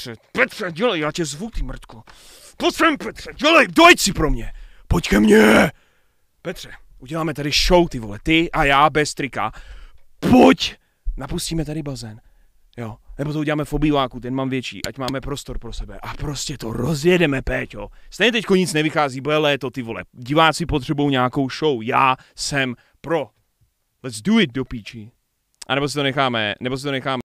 Petře, dělej, já tě zvu, ty mrtko. Pojď sem, Petře, dělej, dojď si pro mě. Pojď ke mně. Petře, uděláme tady show, ty vole, ty a já bez trika. Pojď. Napustíme tady bazén. Jo, nebo to uděláme v obýváku, ten mám větší, ať máme prostor pro sebe. A prostě to rozjedeme, Péťo. Stejně teďko nic nevychází, bude léto, ty vole. Diváci potřebují nějakou show, já jsem pro. Let's do it, do píči. A nebo si to necháme